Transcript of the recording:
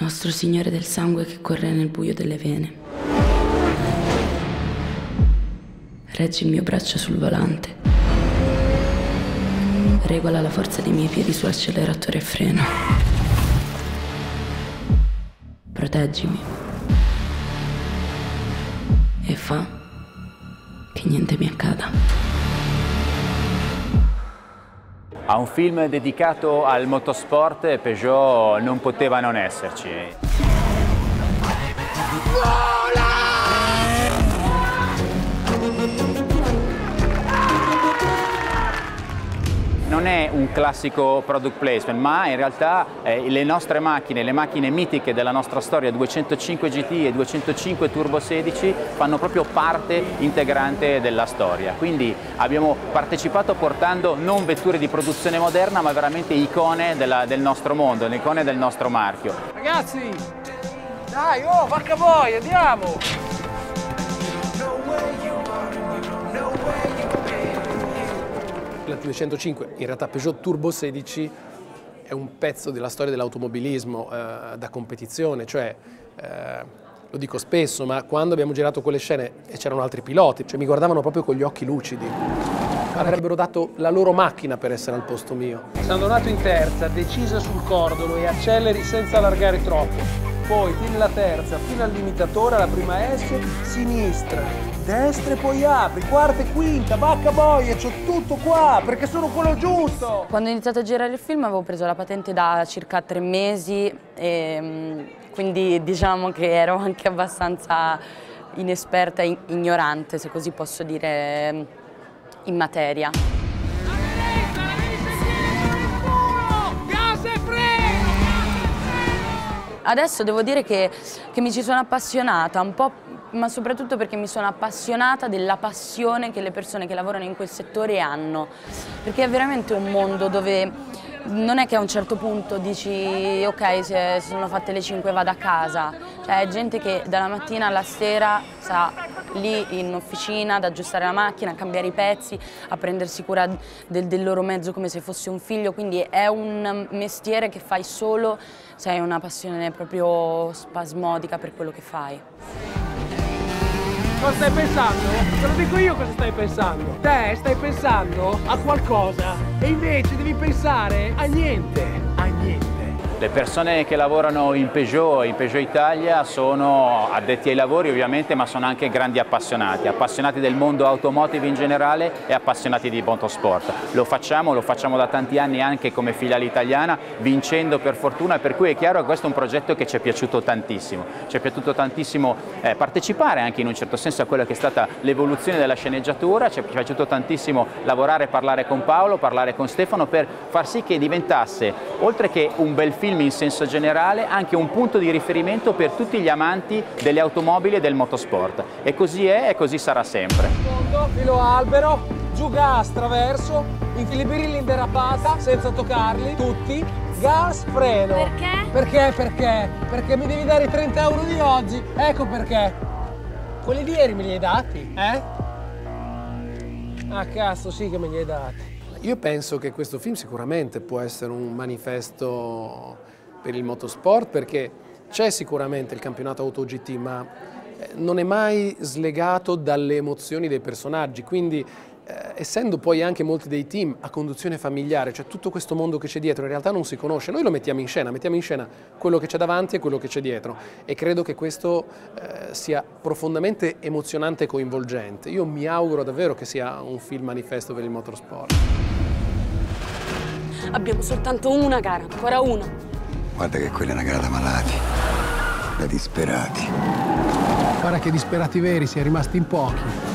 Nostro Signore del sangue che corre nel buio delle vene. Reggi il mio braccio sul volante. Regola la forza dei miei piedi sull'acceleratore e freno. Proteggimi. E fa che niente mi accada. A un film dedicato al motorsport, Peugeot non poteva non esserci. Non è un classico product placement, ma in realtà le nostre macchine, le macchine mitiche della nostra storia, 205 GT e 205 Turbo 16, fanno proprio parte integrante della storia. Quindi abbiamo partecipato portando non vetture di produzione moderna, ma veramente icone del nostro mondo, icone del nostro marchio. Ragazzi, dai, oh, vacca voi, andiamo! La 205, in realtà Peugeot Turbo 16, è un pezzo della storia dell'automobilismo da competizione, cioè lo dico spesso, ma quando abbiamo girato quelle scene e c'erano altri piloti, cioè mi guardavano proprio con gli occhi lucidi. Avrebbero dato la loro macchina per essere al posto mio. Sono donato in terza, decisa sul cordolo e acceleri senza allargare troppo. Poi tieni la terza fino al limitatore, alla prima S, sinistra, destra e poi apri, quarta e quinta, vacca boia, c'ho tutto qua, perché sono quello giusto! Quando ho iniziato a girare il film avevo preso la patente da circa 3 mesi, e quindi diciamo che ero anche abbastanza inesperta e ignorante, se così posso dire, in materia. Adesso devo dire che mi ci sono appassionata, un po', ma soprattutto perché mi sono appassionata della passione che le persone che lavorano in quel settore hanno, perché è veramente un mondo dove non è che a un certo punto dici ok, se sono fatte le 5 vado a casa, cioè è gente che dalla mattina alla sera sta lì in officina ad aggiustare la macchina, a cambiare i pezzi, a prendersi cura del loro mezzo come se fosse un figlio, quindi è un mestiere che fai solo se hai una passione proprio spasmodica per quello che fai. Cosa stai pensando? Te lo dico io cosa stai pensando. Te stai pensando a qualcosa e invece devi pensare a niente, a niente. Le persone che lavorano in Peugeot Italia sono addetti ai lavori ovviamente, ma sono anche grandi appassionati, appassionati del mondo automotive in generale e appassionati di motorsport. Lo facciamo da tanti anni anche come filiale italiana, vincendo per fortuna, per cui è chiaro che questo è un progetto che ci è piaciuto tantissimo. Ci è piaciuto tantissimo partecipare anche in un certo senso a quella che è stata l'evoluzione della sceneggiatura, ci è piaciuto tantissimo lavorare e parlare con Paolo, parlare con Stefano per far sì che diventasse, oltre che un bel film in senso generale, anche un punto di riferimento per tutti gli amanti delle automobili e del motorsport. E così è e così sarà sempre. Filo albero, giù gas, traverso, infilibirilli in derapata, senza toccarli, tutti, gas, freno. Perché? Perché mi devi dare i 30 euro di oggi, ecco perché. Quelli di ieri me li hai dati, eh? Ah cazzo, sì che me li hai dati. Io penso che questo film sicuramente può essere un manifesto per il motorsport, perché c'è sicuramente il campionato Auto GT, ma non è mai slegato dalle emozioni dei personaggi, quindi essendo poi anche molti dei team a conduzione familiare, cioè tutto questo mondo che c'è dietro in realtà non si conosce, noi lo mettiamo in scena quello che c'è davanti e quello che c'è dietro, e credo che questo sia profondamente emozionante e coinvolgente. Io mi auguro davvero che sia un film manifesto per il motorsport. Abbiamo soltanto una gara, ancora una. Guarda che quella è una gara da malati, da disperati. Guarda che disperati veri, si è rimasti in pochi.